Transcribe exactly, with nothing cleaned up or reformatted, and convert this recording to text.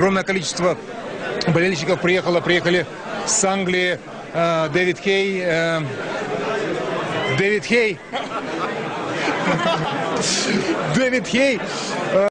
Огромное количество болельщиков приехало, приехали с Англии. Э, Дэвид Хей. Э, Дэвид Хей. Дэвид Хей.